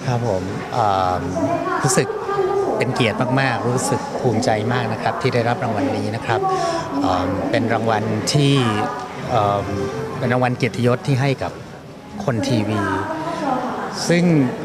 ครับผมรู้สึกเป็นเกียรติมากๆรู้สึกภูมิใจมากนะครับที่ได้รับรางวัลนี้นะครับเป็นรางวัลที่เอ่อเป็นรางวัลเกียรติยศที่ให้กับคนทีวีซึ่ง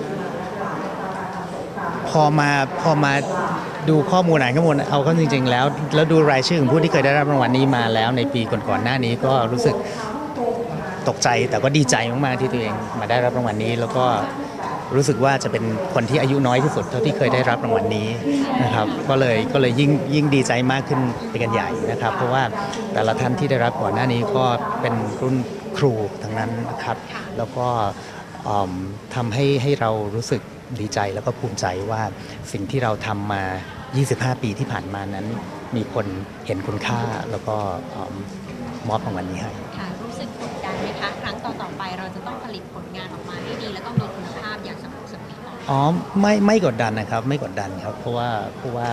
พอมาดูข้อมูลอ่านข้อมูลเอาเข้าจริงๆแล้วดูรายชื่อของผู้ที่เคยได้รับรางวัลนี้มาแล้วในปีก่อนๆหน้านี้ก็รู้สึกตกใจแต่ก็ดีใจมากๆที่ตัวเองมาได้รับรางวัลนี้แล้วก็รู้สึกว่าจะเป็นคนที่อายุน้อยที่สุดเท่าที่เคยได้รับรางวัลนี้นะครับก็เลยยิ่งดีใจมากขึ้นเป็นกันใหญ่นะครับเพราะว่าแต่ละท่านที่ได้รับก่อนหน้านี้ก็เป็นรุ่นครูทั้งนั้นนะครับแล้วก็ทำให้เรารู้สึกดีใจแล้วก็ภูมิใจว่าสิ่งที่เราทำมา 25 ปีที่ผ่านมานั้นมีคนเห็นคุณค่าแล้วก็มอบรางวัลนี้ให้ค่ะรู้สึกกดดันไหมคะครั้งต่อๆไปเราจะต้องผลิตผลงานออกมาให้ดีแล้วก็มีคุณภาพอย่างสม่ำเสมออ๋อไม่กดดันนะครับไม่กดดันครับเพราะว่า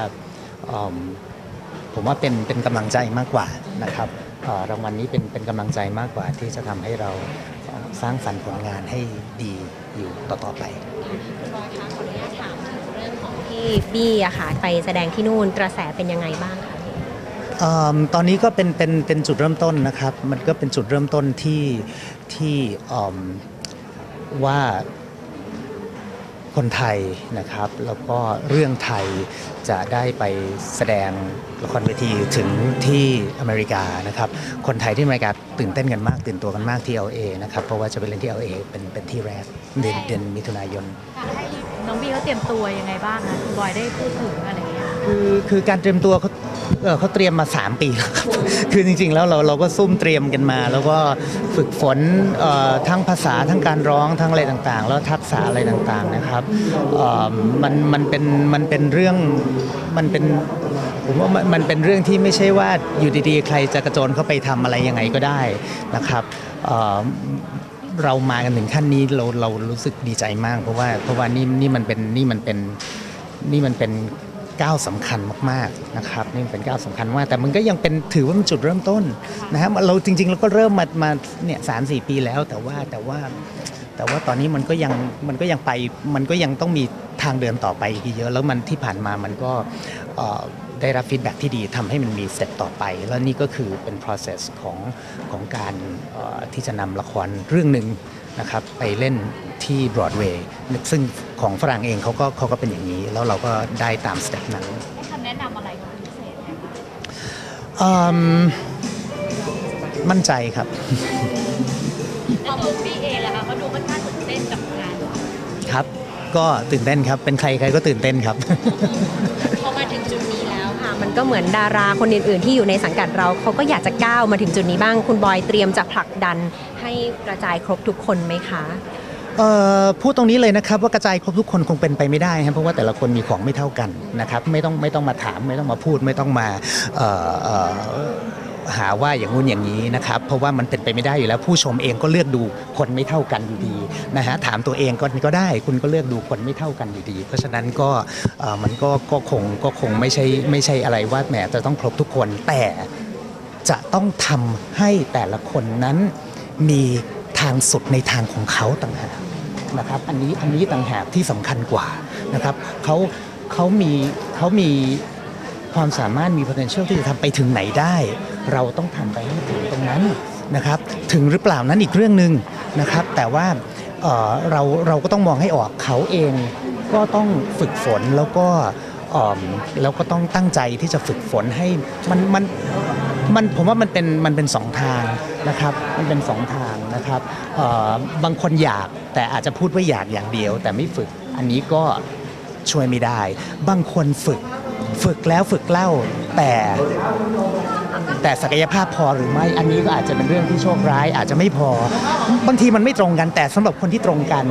ผมว่าเป็นกำลังใจมากกว่านะครับรางวัลนี้เป็นกำลังใจมากกว่าที่จะทำให้เราสร้างสรรค์ผลงานให้ดีอยู่ต่อไปคุณบอยคะขออนุญาตถามถึงเรื่องของที่บี้อะค่ะไปแสดงที่นู่นกระแสเป็นยังไงบ้างคะตอนนี้ก็เป็นจุดเริ่มต้นนะครับมันก็เป็นจุดเริ่มต้นที่ว่าคนไทยนะครับแล้วก็เรื่องไทยจะได้ไปแสดงละครเวทีถึงที่อเมริกานะครับคนไทยที่อเมริกาตื่นเต้นกันมากตื่นตัวกันมากที่ LA นะครับเพราะว่าจะไปเล่นที่ LA เป็นที่แรกเดือนมิถุนายนให้น้องบี้เขาเตรียมตัวยังไงบ้างนะคุณบอยได้พูดถึงอะไรอย่างเงี้ยคือการเตรียมตัวเขาเตรียมมา3 ปีแล้วครับคือจริงๆแล้วเราก็ซุ่มเตรียมกันมาแล้วก็ฝึกฝนทั้งภาษาทั้งการร้องทั้งอะไรต่างๆแล้วทักษะอะไรต่างๆนะครับมันเป็นเรื่องมันเป็นผมว่ามันเป็นเรื่องที่ไม่ใช่ว่าอยู่ดีๆใครจะกระโจนเข้าไปทำอะไรยังไงก็ได้นะครับเรามากันถึงขั้นนี้เรารู้สึกดีใจมากเพราะว่านี่มันเป็นก้าวสำคัญมากๆนะครับนี่เป็นก้าวสำคัญมากแต่มันก็ยังเป็นถือว่าเป็นจุดเริ่มต้นนะครับเราจริงๆเราก็เริ่มมาเนี่ย3-4 ปีแล้วแต่ว่าตอนนี้มันก็ยังไปมันก็ยังต้องมีทางเดินต่อไปอีกเยอะแล้วมันที่ผ่านมามันก็ได้รับฟีดแบ็กที่ดีทำให้มันมีสเต็ปต่อไปแล้วนี่ก็คือเป็น process ของการที่จะนำละครเรื่องหนึ่งนะครับไปเล่นที่บรอดเวย์ซึ่งของฝรั่งเองเขาก็เป็นอย่างนี้แล้วเราก็ได้ตามสเต็ปนั้นคำแนะนำอะไรของพิเศษไหมคะมั่นใจครับแล้วตัวพี่เอล่ะคะเขาดูค่อนข้างตื่นเต้นกับงานครับก็ตื่นเต้นครับเป็นใครก็ตื่นเต้นครับพอมาถึงจุดนี้แล้วค่ะมันก็เหมือนดาราคนอื่นๆที่อยู่ในสังกัดเราเขาก็อยากจะก้าวมาถึงจุดนี้บ้างคุณบอยเตรียมจะผลักดันให้กระจายครบทุกคนไหมคะพูดตรงนี้เลยนะครับว่ากระจายครบทุกคนคงเป็นไปไม่ได้ครับเพราะว่าแต่ละคนมีของไม่เท่ากันนะครับไม่ต้องมาถามไม่ต้องมาพูดไม่ต้องมาหาว่าอย่างงู้นอย่างนี้นะครับเพราะว่ามันเป็นไปไม่ได้อยู่แล้วผู้ชมเองก็เลือกดูคนไม่เท่ากันอยู่ดีนะฮะถามตัวเองก็ได้คุณก็เลือกดูคนไม่เท่ากันอยู่ดีเพราะฉะนั้นก็มันก็คงไม่ใช่อะไรว่าแหมจะต้องครบทุกคนแต่จะต้องทำให้แต่ละคนนั้นมีทางสุดในทางของเขาต่างหากนะครับอันนี้ต่างหากที่สำคัญกว่านะครับเขามีความสามารถมี potential ที่จะทำไปถึงไหนได้เราต้องทำไปให้ถึงตรงนั้นนะครับถึงหรือเปล่านั้นอีกเรื่องหนึ่งนะครับแต่ว่าเราก็ต้องมองให้ออกเขาเองก็ต้องฝึกฝนแล้วก็ต้องตั้งใจที่จะฝึกฝนให้มันผมว่ามันเป็น2 ทางนะครับมันเป็น2 ทางนะครับบางคนอยากแต่อาจจะพูดว่าอยากอย่างเดียวแต่ไม่ฝึกอันนี้ก็ช่วยไม่ได้บางคนฝึกแล้วฝึกเล่าแต่ศักยภาพพอหรือไม่อันนี้ก็อาจจะเป็นเรื่องที่โชคร้ายอาจจะไม่พอบางทีมันไม่ตรงกันแต่สำหรับคนที่ตรงกัน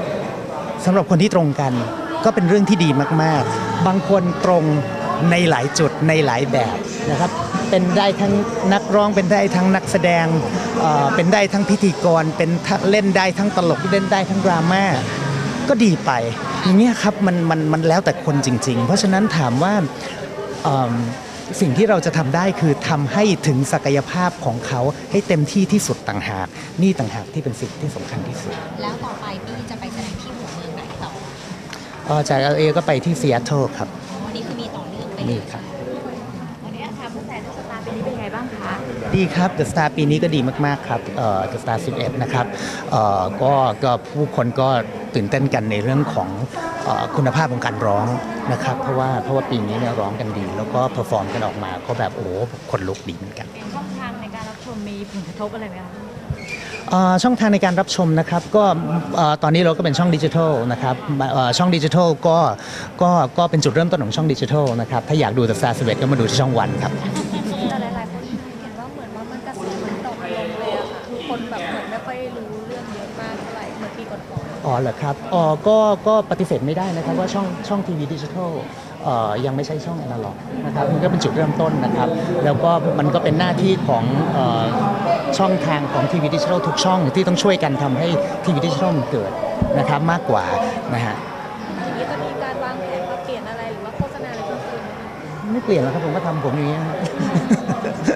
ก็เป็นเรื่องที่ดีมากๆบางคนตรงในหลายจุดในหลายแบบนะครับเป็นได้ทั้งนักร้องเป็นได้ทั้งนักแสดงเป็นได้ทั้งพิธีกรเป็นเล่นได้ทั้งตลกเล่นได้ทั้งดราม่าก็ดีไปอย่างนี้ครับมันแล้วแต่คนจริงๆเพราะฉะนั้นถามว่าสิ่งที่เราจะทำได้คือทำให้ถึงศักยภาพของเขาให้เต็มที่ที่สุดต่างหากนี่ต่างหากที่เป็นสิ่งที่สำคัญที่สุดแล้วต่อไปพี่จะไปแสดงที่หัวเมืองไหนต่อจาก LA ก็ไปที่ซีแอตเทิลครับวันนี้คือมีต่อเนื่องไปนี่ครับวันนี้ค่ะผู้แต่สตาร์ปีนี้เป็นยังไงบ้างคะดีครับ The Star ปีนี้ก็ดีมากๆครับThe Star 11 นะครับก็ผู้คนก็ตื่นเต้นกันในเรื่องของคุณภาพของการร้องนะครับเพราะว่าปีนี้เนี่ยร้องกันดี แล้วก็เพอร์ฟอร์มกันออกมาก็แบบโอ้โหคนลุกดีเหมือนกันช่องทางในการรับชมมีผลกระทบอะไรไหมคะช่องทางในการรับชมนะครับก็ตอนนี้เราก็เป็นช่องดิจิทัลนะครับช่องดิจิทัลก็เป็นจุดเริ่มต้นของช่องดิจิทัลนะครับถ้าอยากดู The Star 11 ก็มาดูที่ช่องวันครับแต่หลายๆคนเห็นว่าเหมือนว่ามันกระแสมันตกลงเลยอะค่ะคือคนแบบเหมือนไม่ค่อยรู้เรื่องเยอะมากเท่าไหร่เหมือนปีก่อนอ๋อเหรอครับก็ปฏิเสธไม่ได้นะครับว่าช่องทีวีดิจิทัลยังไม่ใช่ช่องอนาล็อกนะครับมันก็เป็นจุดเริ่มต้นนะครับแล้วก็มันก็เป็นหน้าที่ของช่องทางของทีวีดิจิทัลทุกช่องที่ต้องช่วยกันทำให้ทีวีดิจิทัลมันเกิดนะครับมากกว่านะฮะๆทีนี้จะมีการวางแผนปรับเปลี่ยนอะไรหรือว่าโฆษณาอะไรเพิ่มเติมไหมคะไม่เปลี่ยนแล้วครับผมก็ทำผมอย่างนี้ย